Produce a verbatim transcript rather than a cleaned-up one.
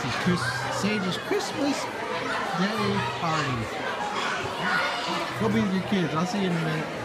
is Chris Sage's Christmas Day party. Go be with your kids. I'll see you in a minute.